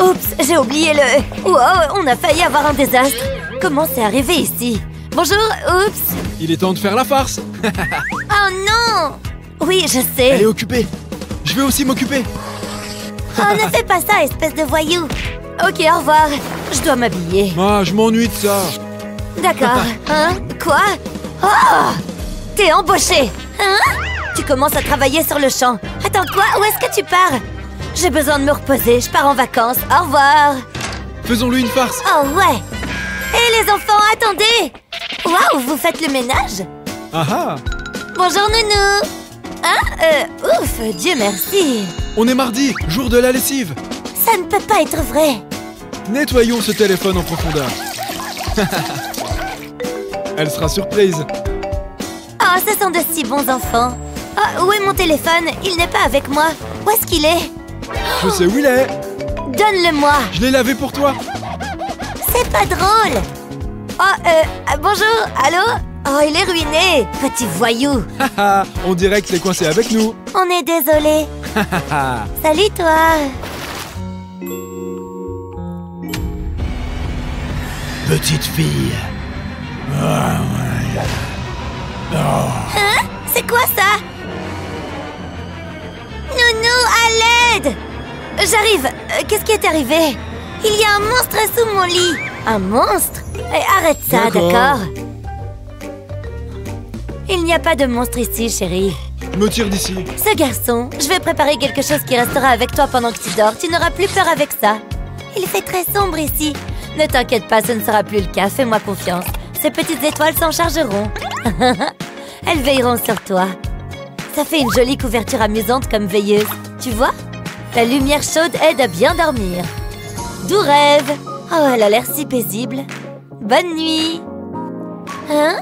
Oups, j'ai oublié le... Wow, on a failli avoir un désastre. Comment c'est arrivé ici? Bonjour, oups. Il est temps de faire la farce. Oh non! Oui, je sais. Elle est occupée. Je vais aussi m'occuper. Oh, ne fais pas ça, espèce de voyou. Ok, au revoir. Je dois m'habiller. Ah, je m'ennuie de ça. D'accord. Hein? Quoi? Oh! T'es embauché. Hein? Tu commences à travailler sur le champ. Attends, quoi? Où est-ce que tu pars? J'ai besoin de me reposer. Je pars en vacances. Au revoir. Faisons-lui une farce. Oh, ouais. Hé, les enfants, attendez! Waouh, vous faites le ménage? Ah ah. Bonjour, Nounou. Hein? Ouf, Dieu merci. On est mardi, jour de la lessive. Ça ne peut pas être vrai. Nettoyons ce téléphone en profondeur. Elle sera surprise. Oh, ce sont de si bons enfants. Oh, où est mon téléphone? Il n'est pas avec moi. Où est-ce qu'il est? Je sais où il est. Donne-le-moi. Je l'ai lavé pour toi. C'est pas drôle. Oh, bonjour, allô? Oh, il est ruiné, petit voyou. Haha, on dirait que tu es coincé avec nous. On est désolé. Salut, toi. Petite fille. Hein? C'est quoi ça? Nounou, à l'aide! J'arrive. Qu'est-ce qui est arrivé? Il y a un monstre sous mon lit. Un monstre? Arrête ça, d'accord? Il n'y a pas de monstre ici, chérie. Me tire d'ici. Ce garçon, je vais préparer quelque chose qui restera avec toi pendant que tu dors. Tu n'auras plus peur avec ça. Il fait très sombre ici. Ne t'inquiète pas, ce ne sera plus le cas. Fais-moi confiance. Ces petites étoiles s'en chargeront. Elles veilleront sur toi. Ça fait une jolie couverture amusante comme veilleuse. Tu vois? La lumière chaude aide à bien dormir. Doux rêve. Oh, elle a l'air si paisible. Bonne nuit. Hein?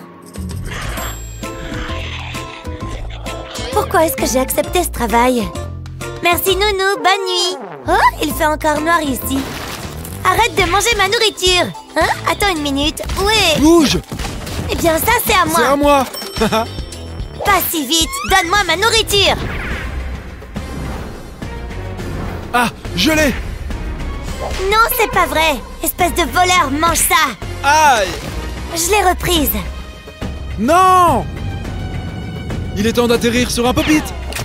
Pourquoi est-ce que j'ai accepté ce travail? Merci, Nounou. Bonne nuit. Oh, il fait encore noir ici. Arrête de manger ma nourriture. Hein? Attends une minute. Où est... Bouge! Eh bien, ça, c'est à moi. C'est à moi. Pas si vite. Donne-moi ma nourriture. Ah, je l'ai. Non, c'est pas vrai. Espèce de voleur, mange ça. Aïe. Je l'ai reprise. Non! Il est temps d'atterrir sur un pop-it.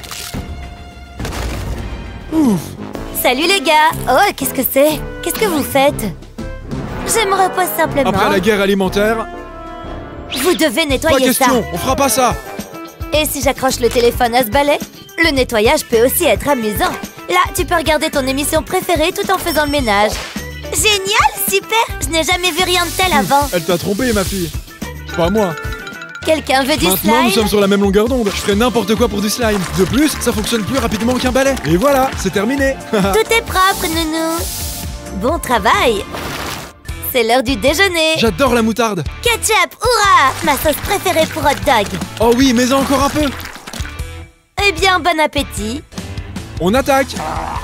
Ouf. Salut les gars. Oh, qu'est-ce que c'est? Qu'est-ce que vous faites? Je me repose simplement. Après la guerre alimentaire... Vous devez Pas nettoyer ça. question, on fera pas ça. Et si j'accroche le téléphone à ce balai? Le nettoyage peut aussi être amusant. Là, tu peux regarder ton émission préférée tout en faisant le ménage. Génial, super. Je n'ai jamais vu rien de tel avant. Elle t'a trompé, ma fille. Pas moi. Quelqu'un veut du Maintenant, nous slime? sommes sur la même longueur d'onde. Je ferai n'importe quoi pour du slime. De plus, ça fonctionne plus rapidement qu'un balai. Et voilà, c'est terminé. Tout est propre, Nounou. Bon travail. C'est l'heure du déjeuner. J'adore la moutarde. Ketchup, hurrah! Ma sauce préférée pour hot dog. Oh oui, mais encore un peu. Eh bien, bon appétit. On attaque.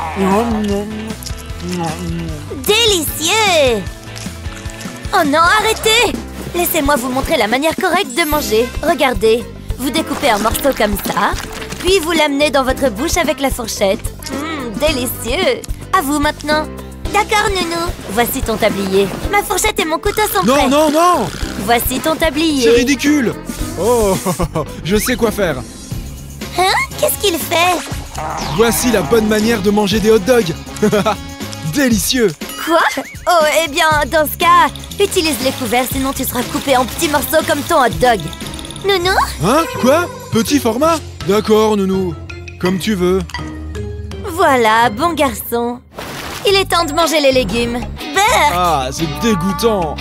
Délicieux! Oh non, arrêtez! Laissez-moi vous montrer la manière correcte de manger. Regardez, vous découpez un morceau comme ça, puis vous l'amenez dans votre bouche avec la fourchette. Délicieux! À vous maintenant. D'accord, Nounou. Voici ton tablier. Ma fourchette et mon couteau sont prêts. Non, non, non. Voici ton tablier. C'est ridicule. Oh, je sais quoi faire. Hein? Qu'est-ce qu'il fait? Voici la bonne manière de manger des hot dogs. Délicieux. Quoi? Oh, eh bien, dans ce cas, utilise les couverts, sinon tu seras coupé en petits morceaux comme ton hot dog. Nounou? Hein? Quoi? Petit format? D'accord, Nounou. Comme tu veux. Voilà, bon garçon. Il est temps de manger les légumes. Berk! Ah, c'est dégoûtant.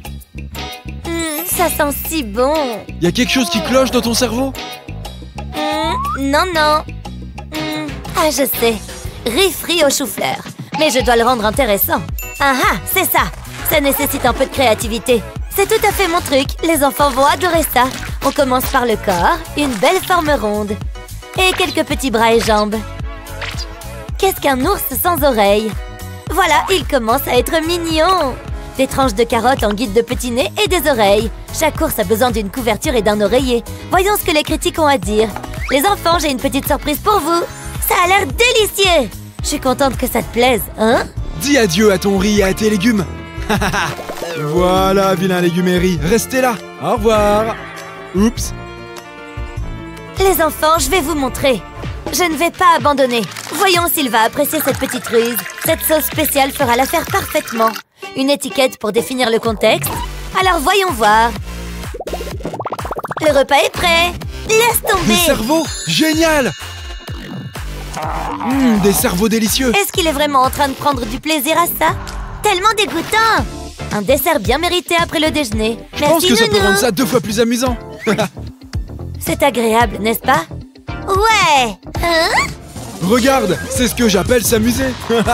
Ça sent si bon. Y a quelque chose qui cloche dans ton cerveau? Non, non. Ah, je sais. Riz frit au chou-fleur. Mais je dois le rendre intéressant. Ah ah, c'est ça. Ça nécessite un peu de créativité. C'est tout à fait mon truc. Les enfants vont adorer ça. On commence par le corps, une belle forme ronde. Et quelques petits bras et jambes. Qu'est-ce qu'un ours sans oreilles? Voilà, il commence à être mignon. Des tranches de carottes en guide de petit nez et des oreilles. Chaque ours a besoin d'une couverture et d'un oreiller. Voyons ce que les critiques ont à dire. Les enfants, j'ai une petite surprise pour vous. Ça a l'air délicieux. Je suis contente que ça te plaise, hein? Dis adieu à ton riz et à tes légumes. Voilà, vilain légumes et riz. Restez là. Au revoir. Oups. Les enfants, je vais vous montrer. Je ne vais pas abandonner. Voyons s'il va apprécier cette petite ruse. Cette sauce spéciale fera l'affaire parfaitement. Une étiquette pour définir le contexte. Alors voyons voir. Le repas est prêt. Laisse tomber. Des cerveaux. Génial. Des cerveaux délicieux. Est-ce qu'il est vraiment en train de prendre du plaisir à ça? Tellement dégoûtant. Un dessert bien mérité après le déjeuner. Je pense que ça peut rendre ça 2 fois plus amusant. C'est agréable, n'est-ce pas? Ouais. Hein? Regarde, c'est ce que j'appelle s'amuser.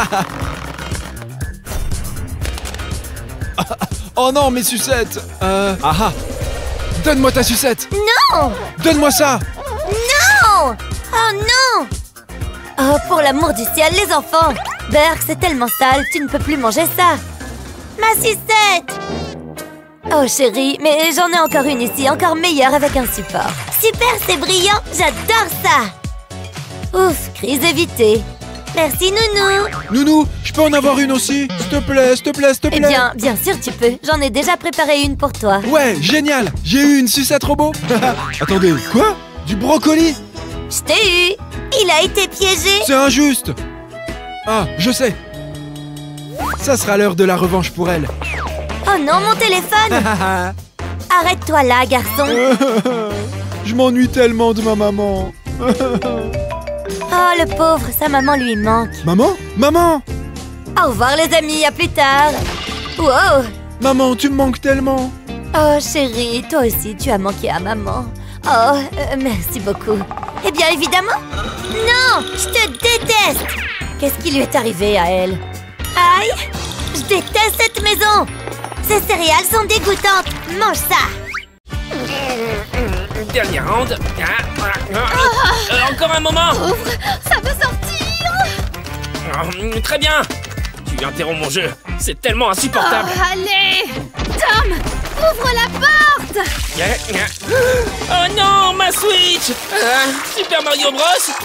Oh non, mes sucettes. Donne-moi ta sucette. Non. Donne-moi ça. Non. Oh non. Oh, pour l'amour du ciel, les enfants. Burke, c'est tellement sale, tu ne peux plus manger ça. Ma sucette. Oh chérie, mais j'en ai encore une ici, encore meilleure avec un support. Super, c'est brillant, j'adore ça. Ouf, crise évitée. Merci Nounou. Nounou, je peux en avoir une aussi? S'il te plaît, s'il te plaît, s'il te plaît. Eh bien, bien sûr tu peux. J'en ai déjà préparé une pour toi. Ouais, génial. J'ai eu une sucette robot. Attendez, quoi? Du brocoli? Je t'ai eu. Il a été piégé. C'est injuste. Ah, je sais. Ça sera l'heure de la revanche pour elle. Oh non, mon téléphone. Arrête-toi là, garçon. Je m'ennuie tellement de ma maman. Oh, le pauvre, sa maman lui manque. Maman? Maman! Au revoir les amis, à plus tard. Wow. Maman, tu me manques tellement. Oh chérie, toi aussi tu as manqué à maman. Oh, merci beaucoup. Eh bien évidemment. Non, je te déteste. Qu'est-ce qui lui est arrivé à elle? Aïe, je déteste cette maison. Ces céréales sont dégoûtantes. Mange ça. Dernier round. Encore un moment. Ouvre, ça veut sortir. Très bien. Tu interromps mon jeu. C'est tellement insupportable. Oh, allez, Tom, ouvre la porte. Oh non, ma Switch. Super Mario Bros.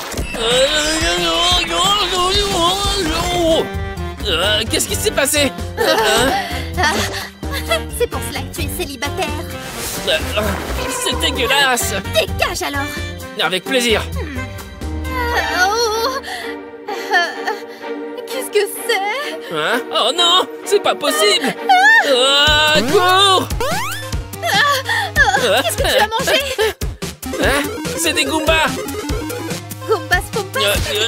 Qu'est-ce qui s'est passé? C'est pour cela que tu es célibataire. C'est dégueulasse. Dégage alors. Avec plaisir. Qu'est-ce que c'est? Hein? Oh non, c'est pas possible. Cours. Qu'est-ce que tu as mangé? Hein? C'est des Goombas. Goombas Pompas.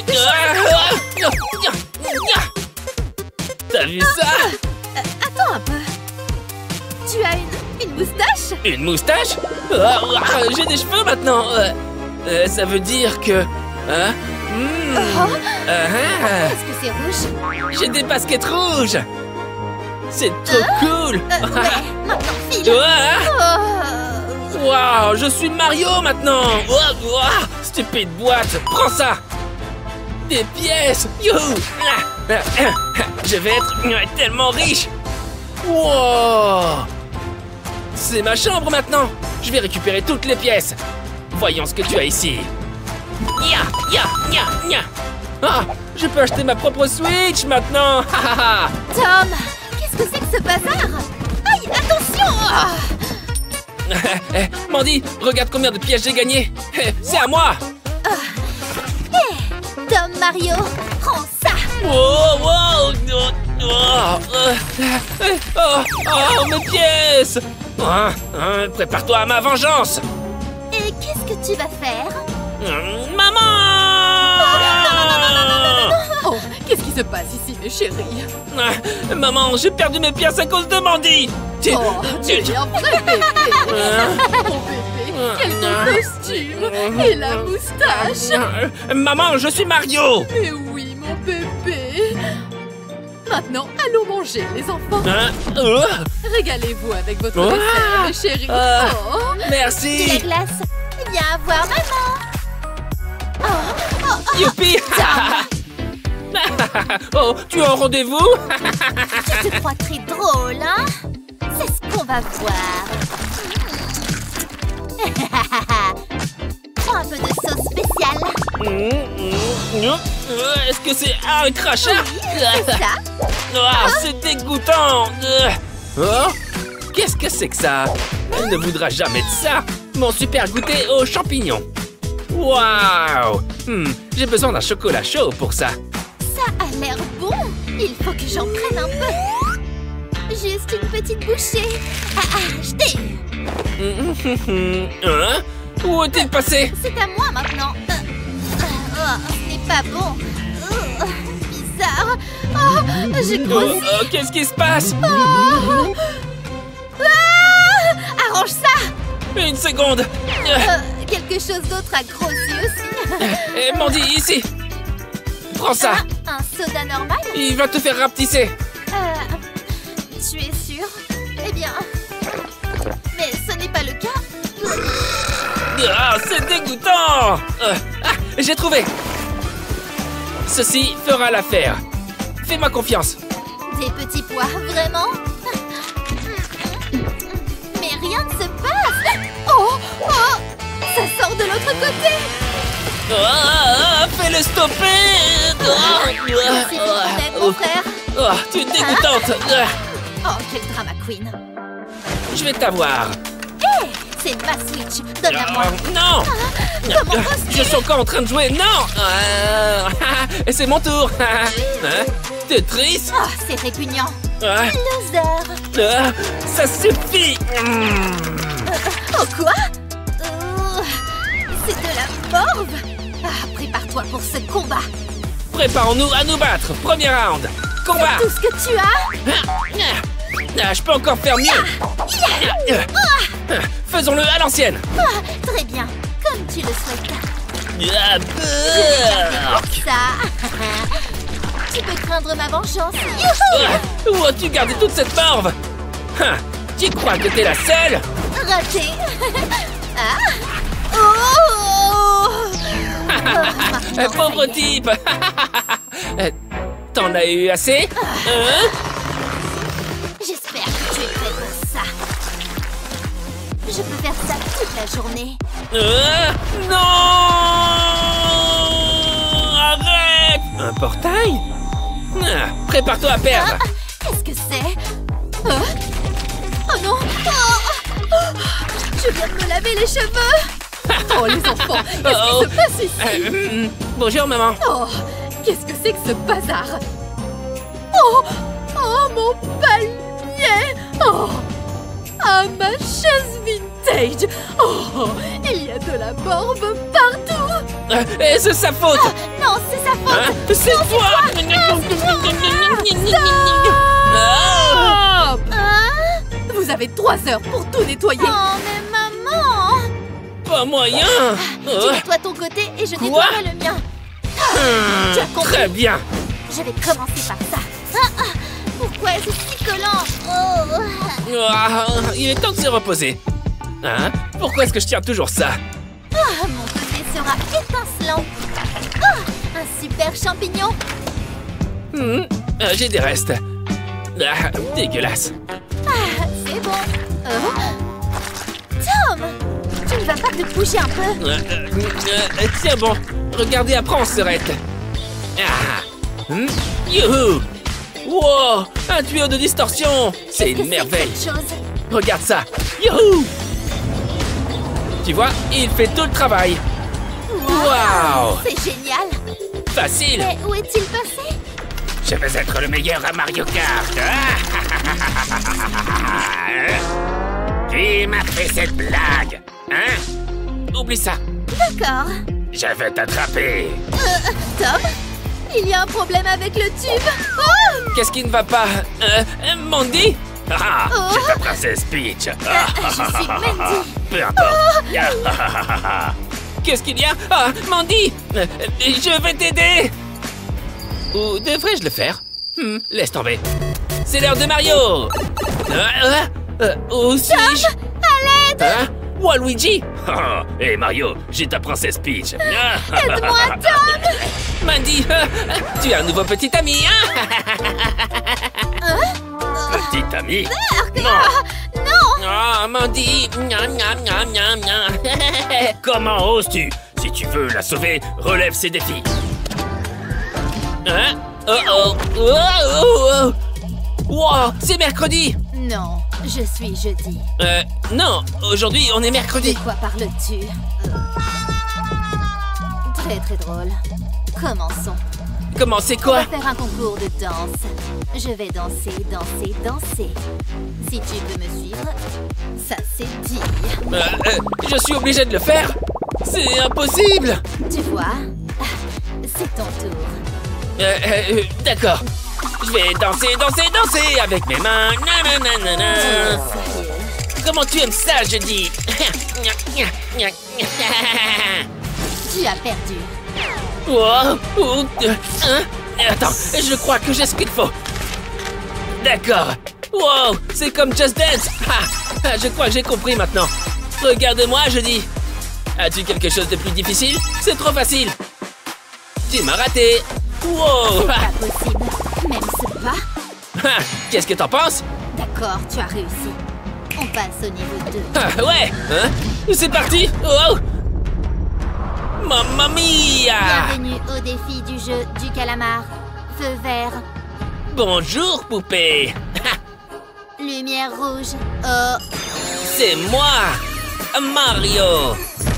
T'as vu ça? Attends un peu. Tu as une moustache? Une moustache? J'ai des cheveux maintenant. Ça veut dire que... Hein? Est-ce que c'est rouge? J'ai des baskets rouges. C'est trop cool. Ouais, maintenant file. Waouh, je suis Mario maintenant. Stupide boîte, prends ça. Des pièces. Youhou. Je vais être tellement riche. Wow. C'est ma chambre maintenant. Je vais récupérer toutes les pièces. Voyons ce que tu as ici. Ah, je peux acheter ma propre Switch maintenant. Tom, qu'est-ce que c'est que ce bazar? Aïe, attention. Mandy, regarde combien de pièces j'ai gagné. C'est à moi. Tom Mario, prends ça. Oh, mes pièces. Prépare-toi à ma vengeance. Et qu'est-ce que tu vas faire? Maman! Oh, qu'est-ce qui se passe ici, mes chéris? Maman, j'ai perdu mes pièces à cause de Mandy. Tu es un vrai bébé. Mon bébé, quel beau costume. Et la moustache. Maman, je suis Mario. Mais oui, mon bébé. Maintenant, allons manger, les enfants. Régalez-vous avec votre dessert, mes chéris. Merci. De la glace. Viens voir maman. Youpi. Oh, tu as un rendez-vous? Tu te crois très drôle, hein? C'est ce qu'on va voir. Prends un peu de sauce spéciale. Est-ce que c'est un crachat? Oui, c'est ça. c'est dégoûtant. Oh, qu'est-ce que c'est que ça? Elle ne voudra jamais de ça. Mon super goûter aux champignons. Waouh. J'ai besoin d'un chocolat chaud pour ça. Ça a l'air bon. Il faut que j'en prenne un peu. Juste une petite bouchée. Achetez. Hein? Où est-il passé? C'est à moi maintenant. Ce n'est pas bon. Bizarre. J'ai grossi. Qu'est-ce qui se passe? Arrange ça. Une seconde. Quelque chose d'autre a grossi aussi. Mandy, ici. Prends ça. Un soda normal? Il va te faire rapetisser. Tu es sûr? Eh bien... Mais ce n'est pas le cas. C'est dégoûtant. J'ai trouvé. Ceci fera l'affaire. Fais-moi confiance. Des petits pois, vraiment? Mais rien ne se passe. Oh, ça sort de l'autre côté. Fais-le stopper. Merci pour ton aide, mon frère. Tu es dégoûtante. Oh, quel drama queen. Je vais t'avoir. Hé, c'est ma Switch. Donne-la-moi. Non. Comment oses-tu? Je suis encore en train de jouer. Non. C'est mon tour. T'es triste? C'est répugnant. Loser. Ça suffit. Oh quoi? C'est de la morve. Prépare-toi pour ce combat. Préparons-nous à nous battre. Premier round. Combat. C'est tout ce que tu as? Je peux encore faire mieux. Faisons-le à l'ancienne. Très bien, comme tu le souhaites. Ça. Tu peux craindre ma vengeance. Où as-tu gardé toute cette morve? Tu crois que t'es la seule? Raté. Pauvre type. T'en as eu assez? J'espère que tu es prêt pour ça. Je peux faire ça toute la journée. Non! Arrête! Un portail? Prépare-toi à perdre. Qu'est-ce que c'est? Oh non! Je viens de me laver les cheveux. Oh, les enfants, qu'est-ce qui se passe ici? Bonjour, maman. Oh, qu'est-ce que c'est que ce bazar? Oh, mon panier! Ma chaise vintage! Il y a de la morve partout! Et c'est sa faute! Non, c'est sa faute! C'est toi! Vous avez 3 heures pour tout nettoyer! Oh, mais maman! Pas moyen! Tu nettoies ton côté et je nettoierai le mien! Tu as compris? Très bien! Je vais commencer par ça! Pourquoi est-ce si collant? Il est temps de se reposer. Pourquoi est-ce que je tiens toujours ça? Mon côté sera étincelant. Un super champignon. J'ai des restes. Dégueulasse. C'est bon. Tom, tu ne vas pas te bouger un peu? Tiens bon, regardez après en serette. Youhou! Wow! Un tuyau de distorsion! C'est une merveille! Regarde ça! Youhou! Tu vois, il fait tout le travail! Waouh! C'est génial! Facile! Mais où est-il passé? Je vais être le meilleur à Mario Kart! Qui m'a fait cette blague? Oublie ça! D'accord! Je vais t'attraper! Tom? Il y a un problème avec le tube. Qu'est-ce qui ne va pas? Mandy? C'est ta princesse Peach. Je suis Mandy. Peu importe. Qu'est-ce qu'il y a? Mandy! Je vais t'aider! Ou devrais-je le faire? Laisse tomber. C'est l'heure de Mario! Où suis-je? À l'aide! Waluigi! Hé Mario, j'ai ta princesse Peach. Aide-moi, Tom! Mandy, tu as un nouveau petit ami, Petit ami? Non! Mandy! Comment oses-tu? Si tu veux la sauver, relève ses défis. Wow, c'est mercredi. Non, je suis jeudi. Non, aujourd'hui on est De mercredi. quoi parles-tu? Très très drôle. Commençons. Comment, c'est On quoi? va faire un concours de danse. Je vais danser, danser, danser. Si tu peux me suivre, ça c'est dit. Je suis obligé de le faire? C'est impossible. Tu vois? C'est ton tour. D'accord. Je vais danser, danser, danser avec mes mains. Nananana. Sérieux? Comment tu aimes ça, je dis? Tu as perdu. Wow. Hein? Attends, je crois que j'ai ce qu'il faut. D'accord. Wow, c'est comme Just Dance. Je crois que j'ai compris maintenant. Regarde-moi, je dis. As-tu quelque chose de plus difficile? C'est trop facile. Tu m'as raté. Wow. Pas possible. Même ce pas. Qu'est-ce que t'en penses? D'accord, tu as réussi. On passe au niveau 2. Ouais. Hein? C'est parti. Wow. Mamma mia. Bienvenue au défi du jeu du calamar. Feu vert, Bonjour, poupée. lumière rouge. Oh, C'est moi, Mario.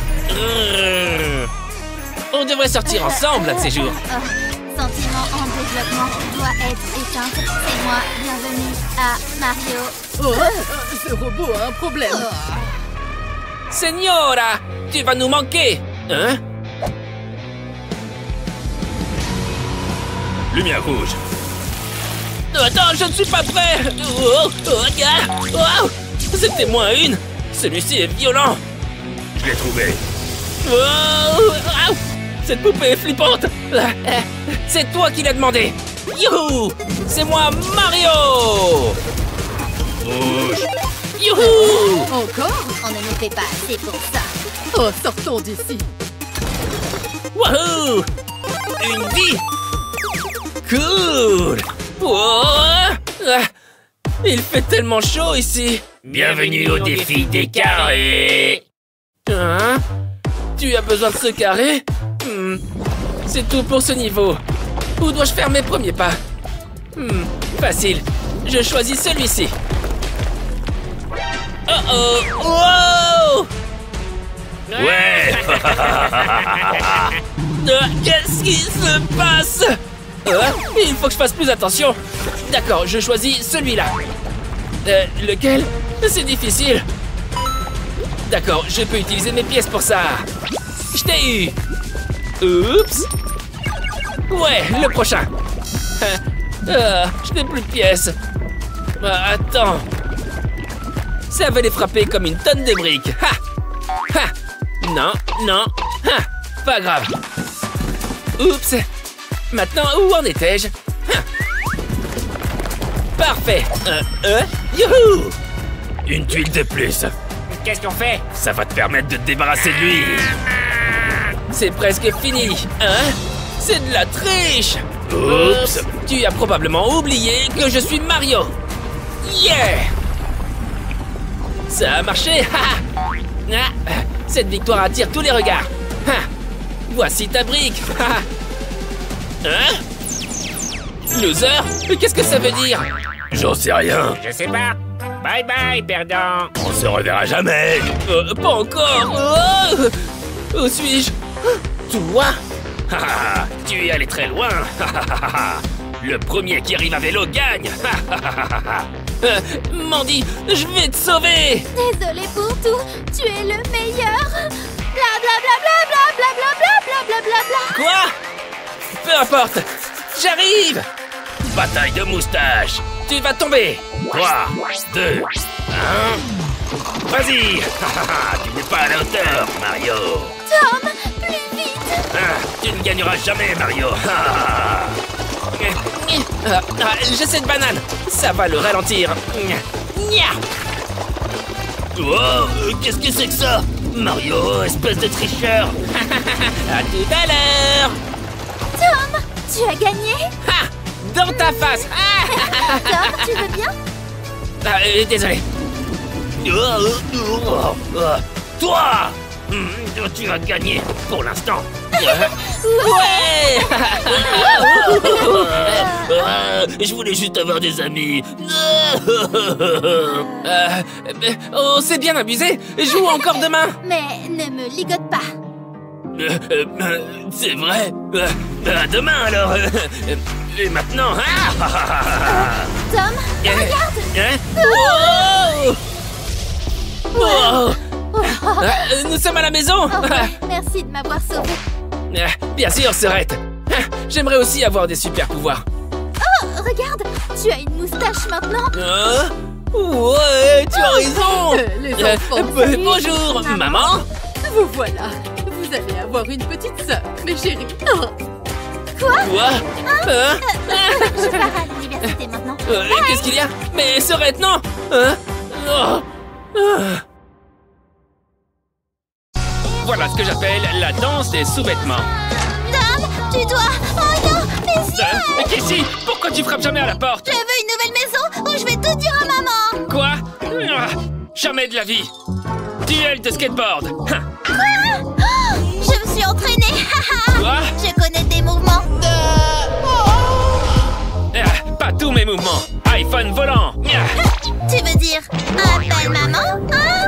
On devrait sortir ensemble un de ces jours. sentiment en développement doit être éteint. C'est moi, bienvenue à Mario. Oh, ce robot a un problème. Señora, tu vas nous manquer. Hein? Lumière rouge. Attends, je ne suis pas prêt. C'était moins une. Celui-ci est violent. Je l'ai trouvé. Cette poupée est flippante. C'est toi qui l'as demandé. Youhou! C'est moi, Mario. Rouge. Youhou! Encore? On ne nous fait pas assez pour ça. Oh, sortons d'ici. Wouhou! Une vie! Cool! Wow! Il fait tellement chaud ici! Bienvenue au défi des carrés! Hein? Tu as besoin de ce carré? C'est tout pour ce niveau. Où dois-je faire mes premiers pas? Facile. Je choisis celui-ci. Oh oh! Wow! Ouais! Qu'est-ce qui se passe? Il faut que je fasse plus attention. D'accord, je choisis celui-là. Lequel? C'est difficile. D'accord, je peux utiliser mes pièces pour ça. Je t'ai eu. Oups. Ouais, le prochain. Je n'ai plus de pièces. Attends. Ça va les frapper comme une tonne de briques. Ha! Ha! Non, non. Ha! Pas grave. Oups. Maintenant, où en étais-je? Parfait. Youhou! Une tuile de plus. Qu'est-ce qu'on fait? Ça va te permettre de te débarrasser de lui. C'est presque fini. Hein? C'est de la triche. Oups. Tu as probablement oublié que je suis Mario. Yeah! Ça a marché. Cette victoire attire tous les regards. Voici ta brique. Hein? Loser? Mais qu'est-ce que ça veut dire? J'en sais rien. Je sais pas. Bye bye, perdant. On se reverra jamais. Pas encore. Où suis-je? Toi? Tu es allé très loin. Le premier qui arrive à vélo gagne. Mandy, je vais te sauver. Désolée pour tout, tu es le meilleur. Bla bla bla bla bla bla bla bla bla bla bla. Quoi? Peu importe. J'arrive. Bataille de moustaches. Tu vas tomber. 3, 2, 1. Vas-y. Tu n'es pas à la hauteur, Mario. Tom, plus vite. Tu ne gagneras jamais, Mario. J'ai cette banane. Ça va le ralentir. Oh, qu'est-ce que c'est que ça? Mario, espèce de tricheur. À tout à l'heure. Tom, tu as gagné. Dans ta face. Tom, tu veux bien? Désolé. Toi, tu as gagné pour l'instant. Ouais. Je voulais juste avoir des amis. On s'est bien abusé. Joue encore demain. Mais ne me ligote pas. C'est vrai. À demain alors. Et maintenant. Tom, regarde. Wow. Nous sommes à la maison. Oh, ouais, merci de m'avoir sauvé. Bien sûr, Serette. J'aimerais aussi avoir des super pouvoirs. Oh, regarde, tu as une moustache maintenant. Ouais, tu as raison. Les enfants. Bonjour, maman. Vous voilà. Vous allez avoir une petite sœur, mes chéris. Oh. Quoi? Je pars à l'université maintenant. Qu'est-ce qu'il y a? Mais Serette, non. Voilà ce que j'appelle la danse des sous-vêtements. Tom, tu dois... Oh non, mes yeux. Casey, pourquoi tu frappes jamais à la porte? Je veux une nouvelle maison où je vais tout dire à maman. Quoi? Jamais de la vie. Duel de skateboard. Quoi? Oh, je me suis entraînée. Quoi? Je connais tes mouvements. Pas tous mes mouvements. iPhone volant. Tu veux dire appelle maman, hein?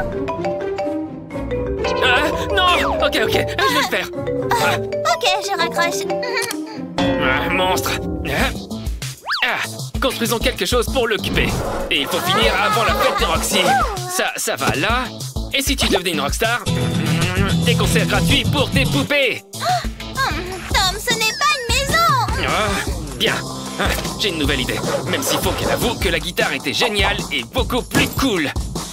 Non. Ok, je vais le faire. Ok, je raccroche. Monstre. Construisons quelque chose pour l'occuper. Et il faut finir avant la fête de Roxy. Ça va là. Et si tu devenais une rockstar? Des concerts gratuits pour tes poupées. Tom, ce n'est pas une maison. Bien. J'ai une nouvelle idée. Même s'il faut qu'elle avoue que la guitare était géniale et beaucoup plus cool.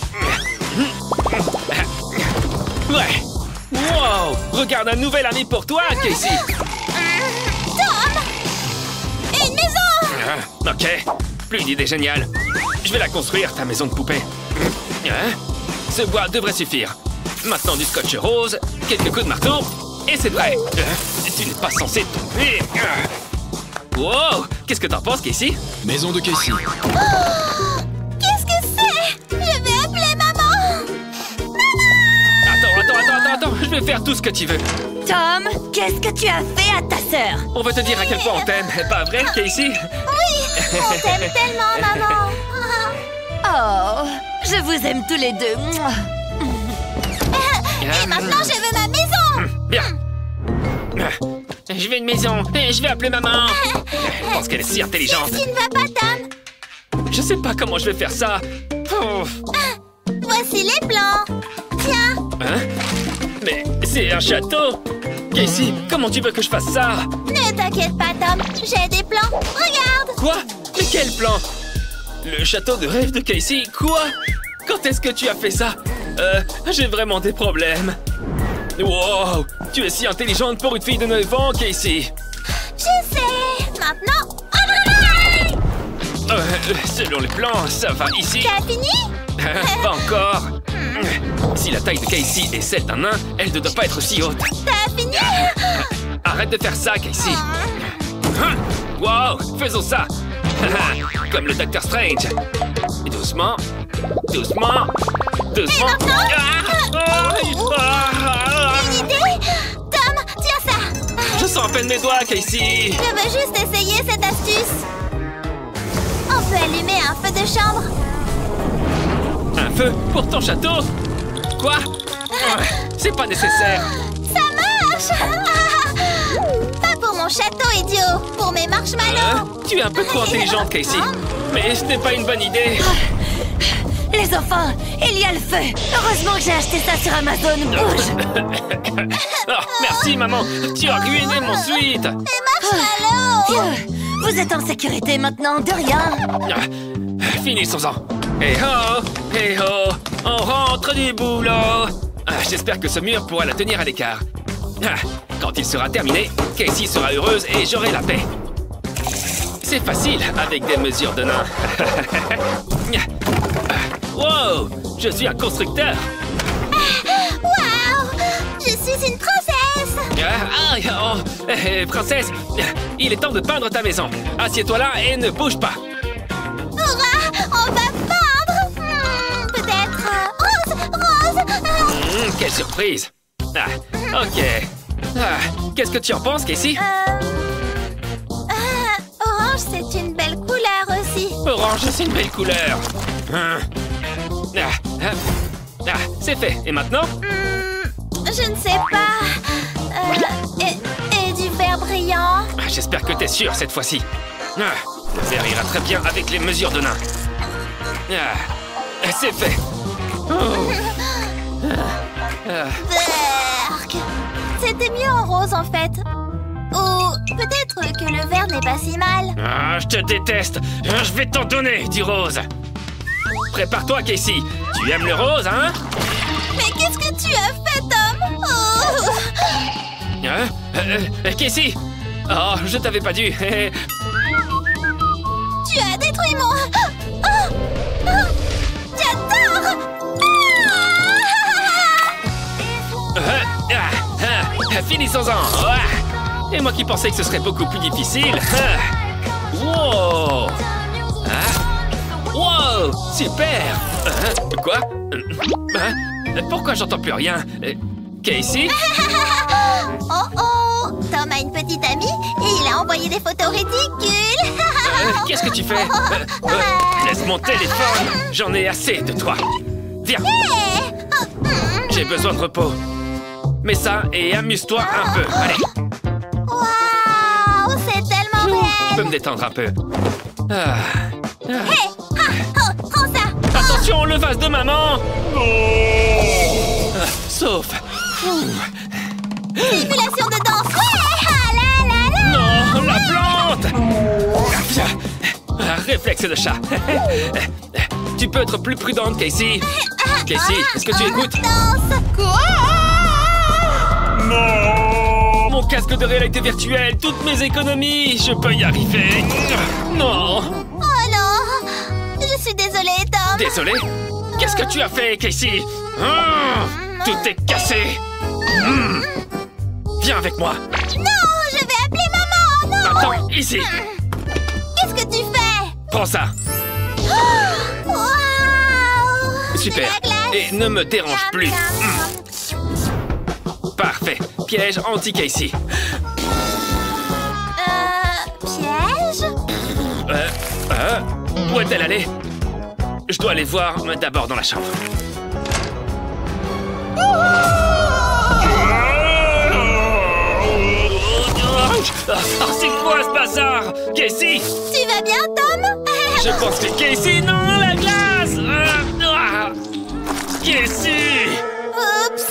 Ouais. Wow. Regarde un nouvel ami pour toi, Casey. Tom, une maison. Ok. Plus d'idées géniales. Je vais la construire, ta maison de poupée. Ce bois devrait suffire. Maintenant du scotch rose, quelques coups de marteau, et c'est prêt. Tu n'es pas censé tomber. Wow. Qu'est-ce que t'en penses, Casey? Maison de Casey. Qu'est-ce que c'est? Je vais appeler maman. Attends, je vais faire tout ce que tu veux. Tom, qu'est-ce que tu as fait à ta sœur? On va te dire à quel point on t'aime, pas vrai, Casey? Oui, on t'aime tellement, maman. Oh, je vous aime tous les deux. Et maintenant, je veux ma maison. Bien. Je veux une maison et je vais appeler maman. Je pense qu'elle est si intelligente. Qu'est-ce qui ne va pas, Tom? Je sais pas comment je vais faire ça. Voici les plans. Tiens. Hein? Mais c'est un château. Casey, comment tu veux que je fasse ça? Ne t'inquiète pas, Tom. J'ai des plans. Regarde. Quoi? Mais quel plan? Le château de rêve de Casey? Quoi? Quand est-ce que tu as fait ça? J'ai vraiment des problèmes. Wow! Tu es si intelligente pour une fille de 9 ans, Casey. Je sais. Maintenant. Selon les plans, ça va ici. T'as fini? Pas encore. Si la taille de Casey est celle d'un nain, elle ne doit pas être si haute. T'as fini? Arrête de faire ça, Casey. Wow! Faisons ça. Comme le Docteur Strange. Doucement. Doucement. Doucement. Une idée? Tom, tiens ça. Je sens à peine mes doigts, Casey. Je veux juste essayer cette astuce. On peut allumer un feu de chambre. Un feu pour ton château? Quoi? C'est pas nécessaire. Ça marche. Pas pour mon château, idiot. Pour mes marshmallows. Tu es un peu trop intelligente, Casey. Mais ce n'est pas une bonne idée. Les enfants, il y a le feu. Heureusement que j'ai acheté ça sur Amazon. Bouge. Merci, maman. Tu as ruiné mon sweat. Mes marshmallows. Vous êtes en sécurité maintenant, de rien. Finissons-en. Hey ho, hey ho, on rentre du boulot. J'espère que ce mur pourra la tenir à l'écart. Quand il sera terminé, Casey sera heureuse et j'aurai la paix. C'est facile avec des mesures de nain. Wow, je suis un constructeur. Waouh, je suis une princesse. Princesse, il est temps de peindre ta maison. Assieds-toi là et ne bouge pas. Hurrah, on va peindre. Peut-être rose. Quelle surprise. Ok. Qu'est-ce que tu en penses, Casey? Orange, c'est une belle couleur aussi. Orange, c'est une belle couleur. C'est fait. Et maintenant? Je ne sais pas. Et du vert brillant? J'espère que t'es sûr cette fois-ci. Le vert ira très bien avec les mesures de nain. C'est fait. Berk. C'était mieux en rose en fait. Ou peut-être que le vert n'est pas si mal. Je te déteste. Je vais t'en donner du rose. Prépare-toi, Casey. Tu aimes le rose, hein? Mais qu'est-ce que tu as fait, Tom? Casey! Oh, je t'avais pas dû. Tu as détruit mon... J'adore! Finissons-en! Et moi qui pensais que ce serait beaucoup plus difficile. Wow! Wow! Super! Quoi? Pourquoi j'entends plus rien? Casey? Oh! Tom a une petite amie et il a envoyé des photos ridicules! Qu'est-ce que tu fais? Laisse mon téléphone! J'en ai assez de toi! Viens! J'ai besoin de repos. Mets ça et amuse-toi un peu. Allez! Waouh! C'est tellement Je peux réel! me détendre un peu. Hé! Prends ça! Attention, le vase de maman! Sauf... Simulation de danse! Non, la plante! Réflexe de chat. Tu peux être plus prudente, Casey. Casey, est-ce que tu écoutes? Danse! Quoi? Non! Mon casque de réalité virtuelle, toutes mes économies, je peux y arriver. Non! Oh non! Je suis désolée, Tom. Désolé? Qu'est-ce que tu as fait, Casey? Tout est cassé. Viens avec moi. Non, je vais appeler maman. Non. Attends, ici. Qu'est-ce que tu fais? Prends ça. Waouh! Super. De la glace. Et ne me dérange plus. Parfait. Piège anti-Casey. Piège? Où est-elle allée? Je dois aller voir d'abord dans la chambre. C'est quoi ce bazar? Casey? Tu vas bien, Tom? Je pense que Casey... Non, la glace! Casey! Oups!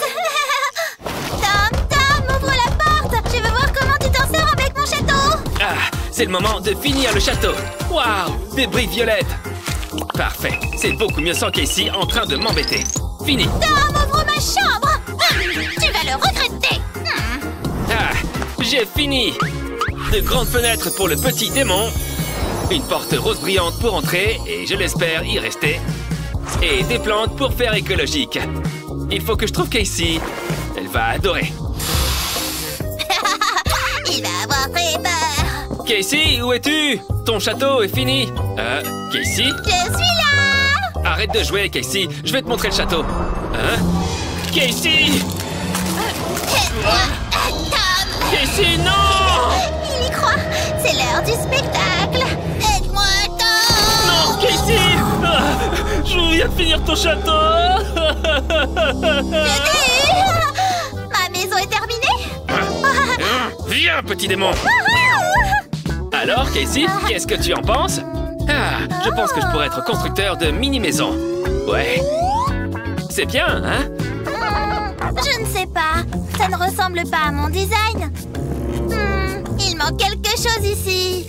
Tom, ouvre la porte! Je veux voir comment tu t'en sors avec mon château! C'est le moment de finir le château. Waouh! Des briques violettes. Parfait. C'est beaucoup mieux sans Casey en train de m'embêter. Fini. Tom, ouvre ma chambre! Tu vas le regretter! J'ai fini. De grandes fenêtres pour le petit démon. Une porte rose brillante pour entrer et, je l'espère, y rester. Et des plantes pour faire écologique. Il faut que je trouve Casey. Elle va adorer. Il va avoir très peur! Casey, où es-tu? Ton château est fini. Casey? Je suis là! Arrête de jouer, Casey. Je vais te montrer le château. Casey! Tom! Casey, non! Il y croit! C'est l'heure du spectacle! Aide-moi, Tom! Non, Casey! Je viens de finir ton château! Ma maison est terminée! Viens, petit démon! Alors, Casey, qu'est-ce que tu en penses? Je pense que je pourrais être constructeur de mini-maisons. Ouais. C'est bien, hein? Je ne sais pas. Ça ne ressemble pas à mon design. Il manque quelque chose ici.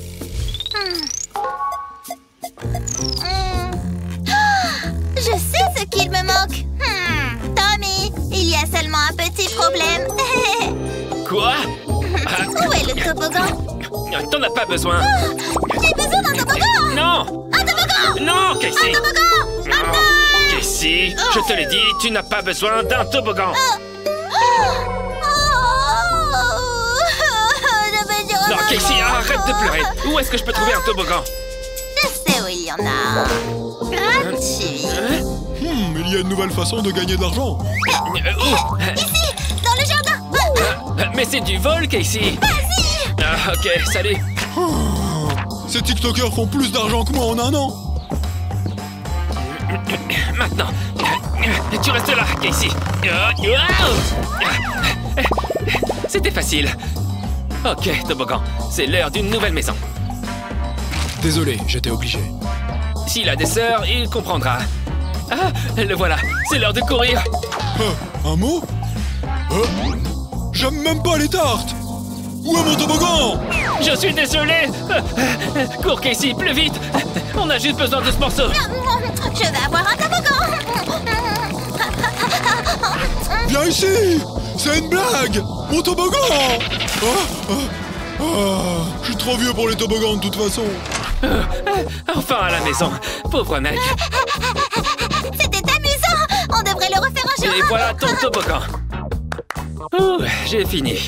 Je sais ce qu'il me manque. Tommy, il y a seulement un petit problème. Quoi? Où est le toboggan? T'en as pas besoin. J'ai besoin d'un toboggan! Non! Un toboggan! Non, Casey! Un toboggan! Maintenant! Casey, je te l'ai dit, tu n'as pas besoin d'un toboggan. Non, Casey, arrête de pleurer. Où est-ce que je peux trouver un toboggan? Je sais où il y en a. Gratuit. Il y a une nouvelle façon de gagner de l'argent. Où? Ici, dans le jardin. Mais c'est du vol, Casey. Vas-y. Ah, ok, salut. Ces TikTokers font plus d'argent que moi en un an. Maintenant, tu restes là, Casey. C'était facile. Ok, toboggan, c'est l'heure d'une nouvelle maison. Désolé, j'étais obligé. S'il a des sœurs, il comprendra. Ah, le voilà, c'est l'heure de courir. Un mot? J'aime même pas les tartes. Où est mon toboggan? Je suis désolé. Cours, Casey, plus vite. On a juste besoin de ce morceau. Je vais avoir un toboggan. Viens ici. C'est une blague. Mon toboggan. Je suis trop vieux pour les toboggans de toute façon. Enfin à la maison. Pauvre mec. C'était amusant. On devrait le refaire un jour. Et voilà ton toboggan. Ouh, j'ai fini.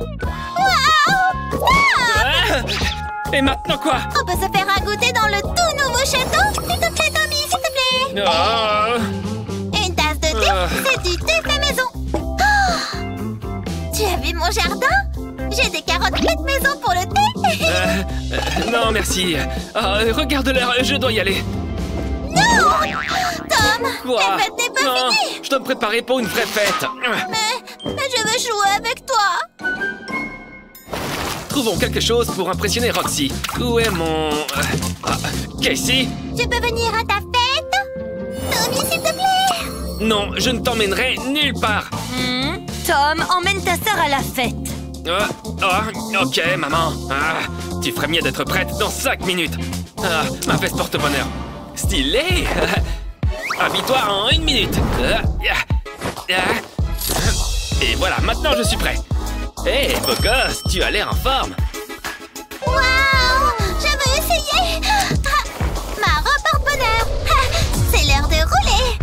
Ah, et maintenant quoi? On peut se faire un goûter dans le tout nouveau château. S'il te plaît, Tommy, s'il te plaît. Oh. Une tasse de thé, c'est du thé fait maison. Oh, tu as vu mon jardin? J'ai des carottes faites maison pour le thé. Non, merci. Regarde l'heure, je dois y aller. Non, Tom, Quoi? la fête n'est pas Non, finie. je dois me préparer pour une vraie fête. Mais je veux jouer avec toi. Trouvons quelque chose pour impressionner Roxy. Où est mon... Casey? Je peux venir à ta fête? Tommy, s'il te plaît. Non, je ne t'emmènerai nulle part. Tom, emmène ta sœur à la fête. Ok, maman. Tu ferais mieux d'être prête dans 5 minutes. Ma veste porte-bonheur. Stylé. Habille-toi en 1 minute. Et voilà, maintenant je suis prêt. Hé, beau gosse, tu as l'air en forme. Waouh, je veux essayer. Ma robe porte-bonheur. C'est l'heure de rouler.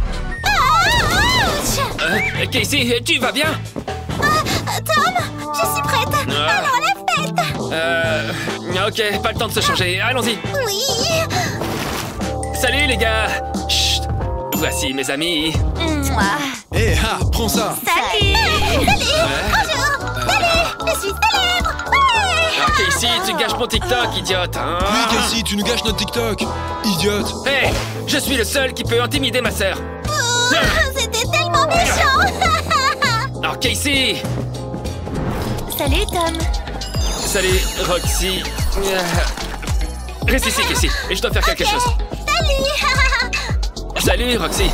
Ouch. Casey, tu vas bien? Tom, je suis prête. Allons à la fête. Ok, pas le temps de se changer. Allons-y. Oui. Salut les gars. Chut. Voici mes amis. Prends ça. Salut. Bonjour. Salut, je suis célèbre. Ouais. Casey, tu gâches mon TikTok, idiote. Oui, Casey, tu nous gâches notre TikTok. Idiote. Hé, je suis le seul qui peut intimider ma sœur. C'était tellement méchant. Alors Casey. Salut, Tom. Salut, Roxy. Reste ici, Casey, et je dois faire quelque chose. Salut. Salut, Roxy.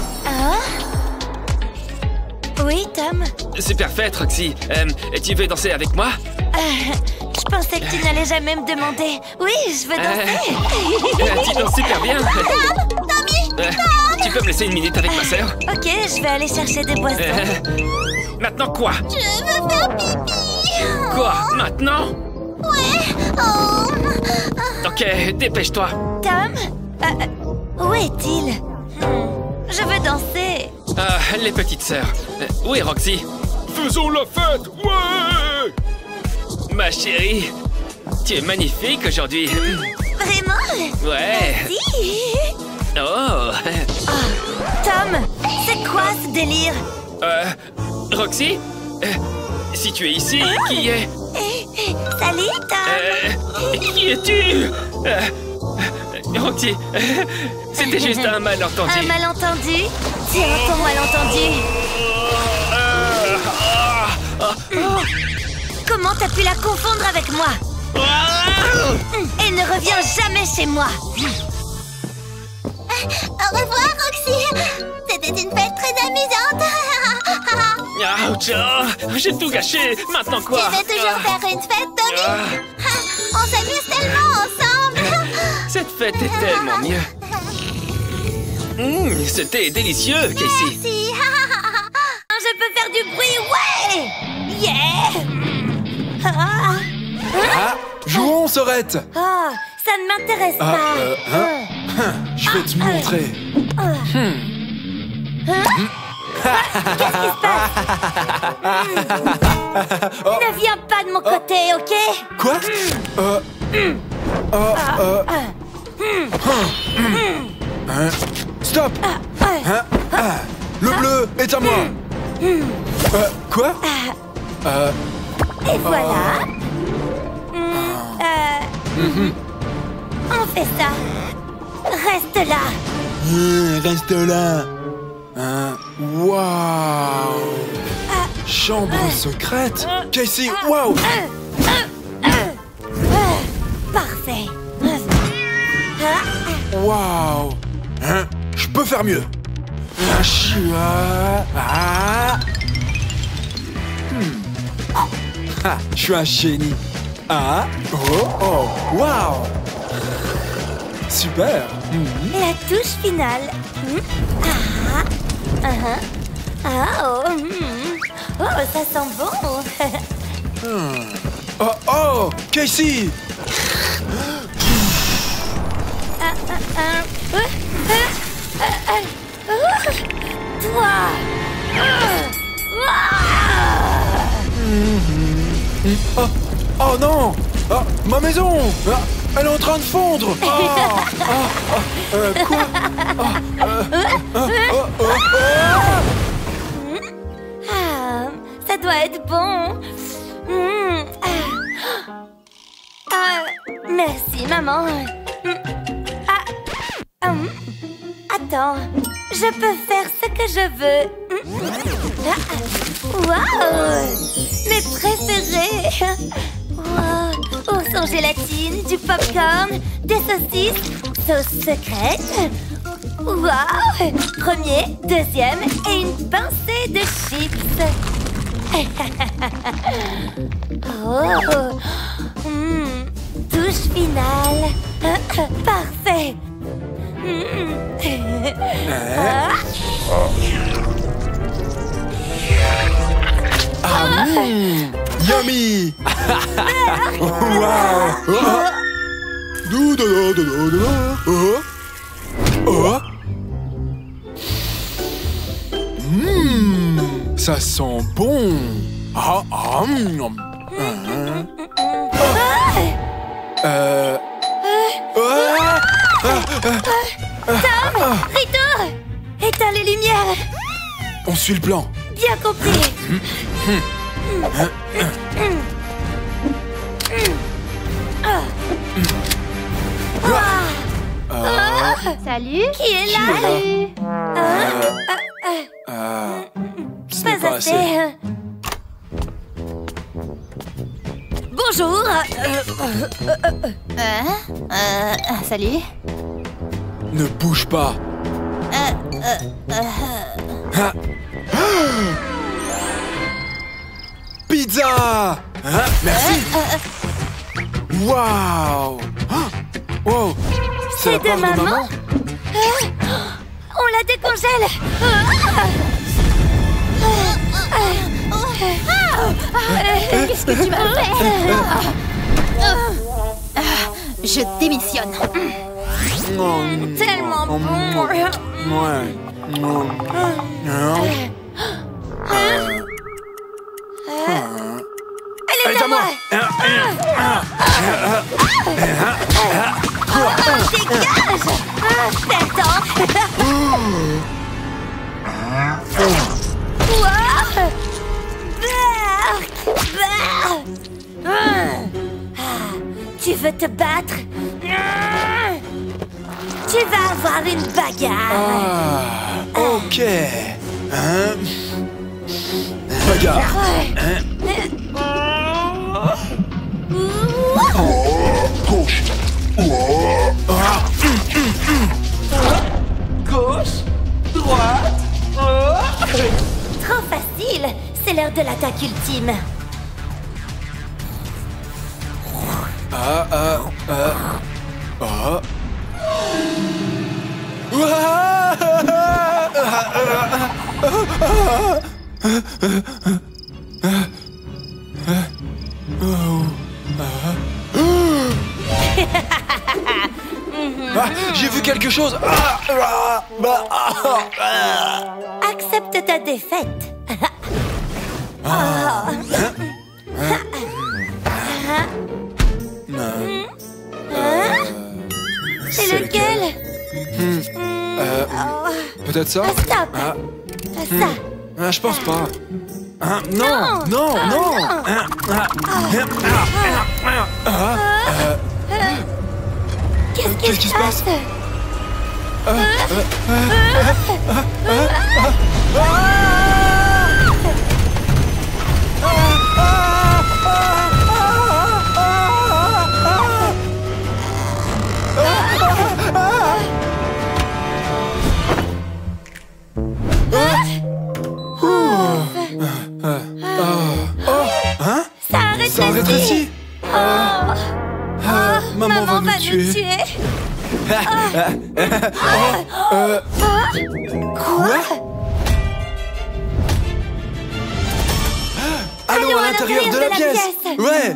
Oui, Tom. Super fête, Roxy. Tu veux danser avec moi? Je pensais que tu n'allais jamais me demander. Oui, je veux danser. Tu danses super bien. Tommy. Tu peux me laisser 1 minute avec ma sœur? Ok, je vais aller chercher des boissons. Maintenant quoi? Je veux faire pipi. Quoi? Maintenant? Ouais. Ok, dépêche-toi. Tom, où est-il? Je veux danser. Les petites sœurs. Où est Roxy? Faisons la fête, ouais! Ma chérie, tu es magnifique aujourd'hui. Vraiment? Ouais. Si. Oh. Tom, c'est quoi ce délire? Roxy? Si tu es ici, qui est? Salut, Tom. Qui es-tu? Roxy, c'était juste un malentendu. Un malentendu? Tiens, ton malentendu. Comment t'as pu la confondre avec moi? Et ne reviens jamais chez moi. Au revoir, Roxy. C'était une fête très amusante. Ouch, j'ai tout gâché. Maintenant quoi? Tu veux toujours faire une fête, Tommy? On s'amuse tellement ensemble. Cette fête est tellement mieux. Ce thé est délicieux, Casey. Merci. Je peux faire du bruit, ouais! Yeah! Jouons, Sorette. Ça ne m'intéresse pas. Je vais te montrer. Qu'est-ce qui se passe? Ne viens pas de mon côté, ok? Quoi? Stop. Le bleu est à moi. Quoi? Et voilà. On fait ça. Reste là. Reste là. Waouh. Chambre secrète. Casey, waouh. Parfait. Waouh. Je peux faire mieux. Je suis un génie. Waouh. Super. La touche finale. Oh, ça sent bon. Oh, Casey. Toi. Oh non. Ma maison. Elle est en train de fondre. Quoi? Ça doit être bon. Merci, maman. Attends, je peux faire ce que je veux. Waouh! Mes préférés. Wow. Ours en gélatine, du popcorn, des saucisses, sauce secrète. Waouh! Premier, deuxième et une pincée de chips. Touche finale. Parfait. Yummy. Ça sent bon. Tom, Rito, éteins les lumières. On suit le plan. Bien compris. Salut. Qui est là? Ce n'est pas assez. Bonjour. Salut. Ne bouge pas. Pizza. Merci. Waouh. Wow. C'est de maman. On la décongèle. Qu'est-ce que tu m'as fait? Je démissionne. Tellement bon. Allez, à moi. Dégage. Perdant. Tu veux te battre? Tu vas avoir une bagarre. Ok. Bagarre. Gauche. Gauche, droite. Trop facile. C'est l'heure de l'attaque ultime. J'ai vu quelque chose. Accepte ta défaite. C'est lequel? Peut-être ça? Stop. Ça. Je pense pas. Non, non, non. Qu'est-ce qui se passe? Ça a rétréci. Maman va nous tuer. Quoi? Allons à l'intérieur de la pièce. Ouais.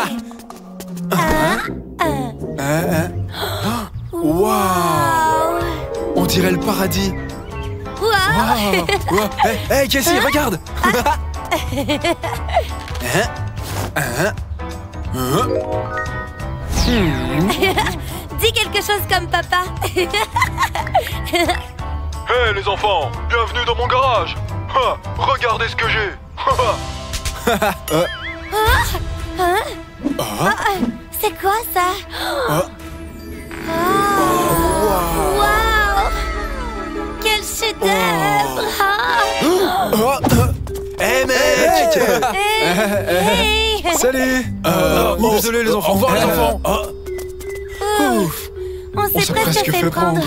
Waouh. On dirait le paradis. Wow. Hey, Casey, regarde. Dis quelque chose comme papa. Hey les enfants, bienvenue dans mon garage. Regardez ce que j'ai. C'est quoi ça? Wow. Quel chef-d'œuvre. Hey mec. Hey. Salut. Désolé les enfants. Au revoir les enfants. On s'est presque fait prendre.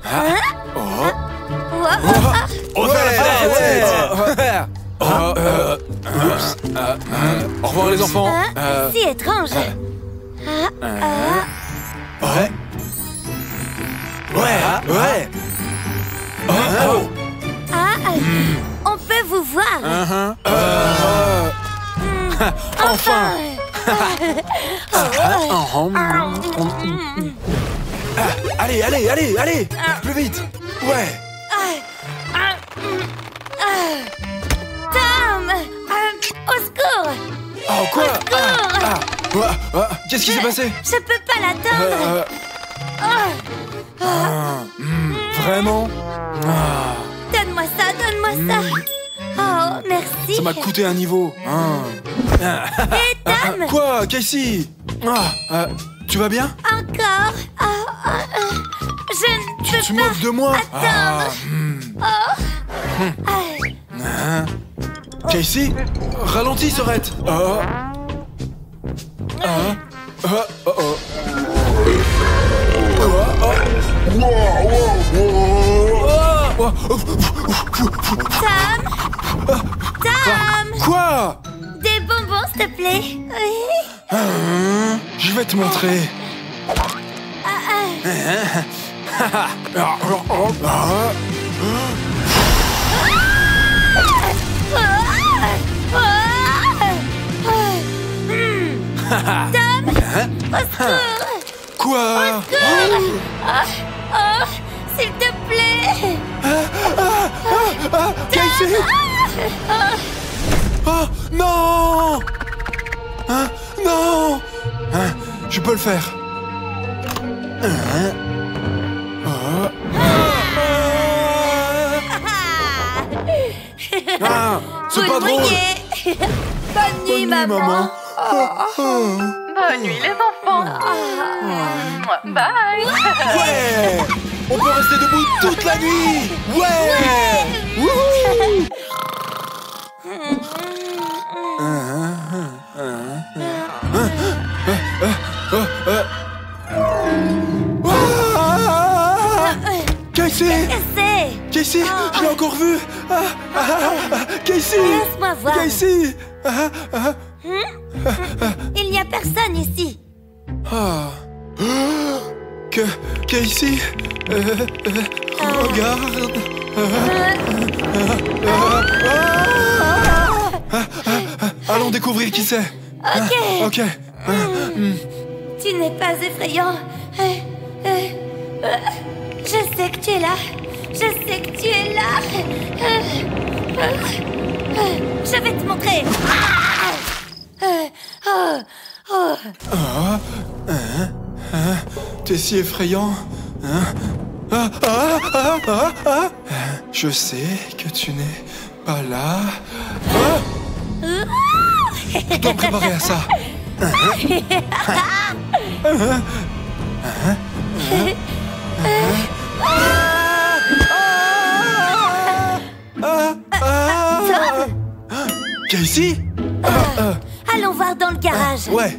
On fait la fête. Au revoir les enfants. Si étrange. Ouais. On peut vous voir. Enfin. Allez. Plus vite. Ouais. Tom, au secours. Oh quoi? Qu'est-ce qui s'est passé? Je peux pas l'atteindre. Vraiment? Donne-moi ça. Oh, merci. Ça m'a coûté un niveau. Hé, Tom. Quoi, Casey? Tu vas bien? Encore. Je ne peux Tu te moques de moi? Casey? Ralentis, Sorette. Tom. Quoi? Des bonbons, s'il te plaît. Oui. Je vais te montrer. Tom, au secours. Quoi? S'il te plaît. Casey? Oh, non! Non! Je peux le faire. C'est pas drôle. Bonne nuit, maman. Bonne nuit, les enfants. Bye. Ouais! On peut rester debout toute la nuit. Ouais! Wouhou! Casey! Casey, je l'ai encore vu! Casey! Laisse-moi voir. Casey! Il n'y a personne ici. Casey! Regarde! Allons découvrir qui c'est! Ok. Tu n'es pas effrayant. Je sais que tu es là. Je vais te montrer. T'es si effrayant. Je sais que tu n'es pas là. Je dois me préparer à ça. Casey? Allons voir dans le garage. Ouais.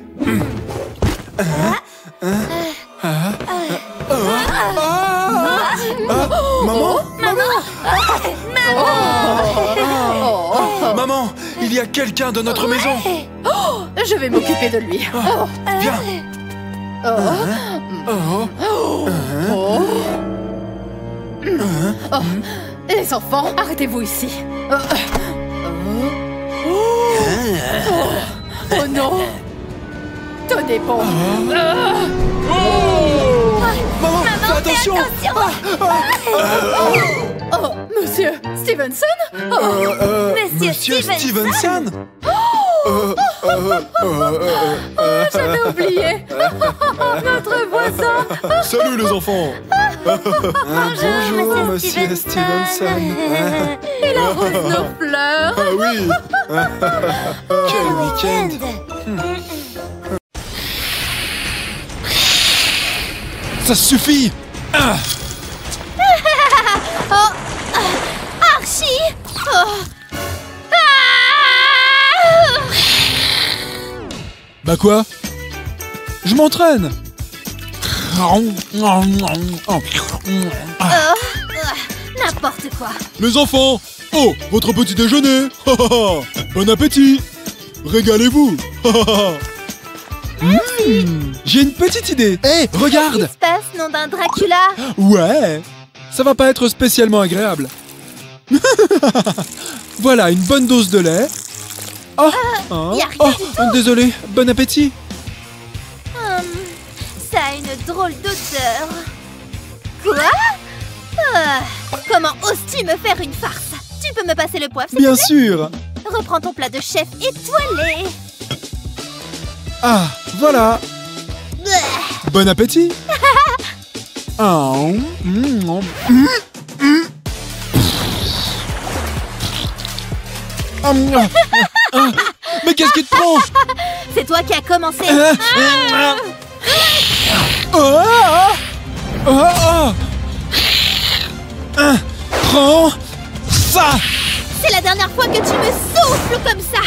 Maman? Maman, il y a quelqu'un dans notre maison. Je vais m'occuper de lui. Viens. Les enfants, arrêtez-vous ici. Oh non. Tenez bon. Maman, fais attention. Oh, Monsieur Stevenson? Monsieur Stevenson? J'avais oublié. Notre voisin. Salut les enfants. Bonjour, Monsieur Stevenson. Il arrose nos fleurs. Ah oui. Quel week-end. Ça suffit. Archie! Bah quoi? Je m'entraîne. N'importe quoi. Les enfants. Oh, votre petit déjeuner. Bon appétit. Régalez-vous. J'ai une petite idée. Hé, regarde. Qu'est-ce qui se passe, nom d'un Dracula? Ouais. Ça va pas être spécialement agréable. Voilà, une bonne dose de lait. Oh, y a rien du tout. Désolé, bon appétit. Ça a une drôle d'odeur. Quoi? Comment oses-tu me faire une farce? Tu peux me passer le poivre, s'il te Bien plaît? sûr. Reprends ton plat de chef étoilé. Ah, voilà. Bon appétit. Mais qu'est-ce qui te prend? C'est toi qui as commencé. Prends ça. C'est la dernière fois que tu me souffles comme ça.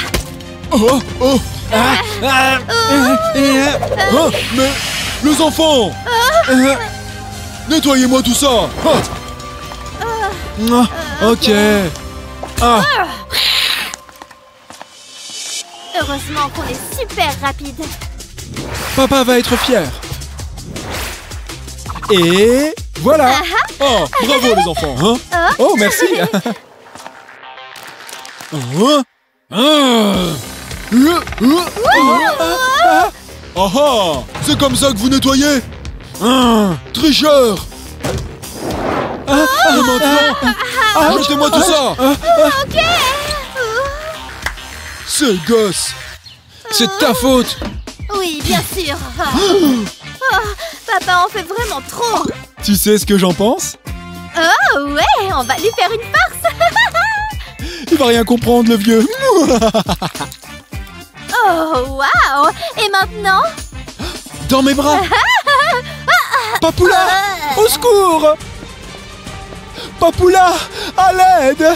Mais les enfants, nettoyez-moi tout ça. Ok. Heureusement qu'on est super rapide. Papa va être fier. Et voilà. Oh, bravo les enfants, hein? Oh, merci. C'est comme ça que vous nettoyez? Tricheur. Maintenant, jetez-moi tout ça. Ok. C'est gosse. C'est ta faute. Oui, bien sûr. Papa en fait vraiment trop. Tu sais ce que j'en pense? Oh ouais, on va lui faire une farce. Il va rien comprendre, le vieux. Oh waouh. Et maintenant? Dans mes bras. Papoula, au secours. Papoula, à l'aide.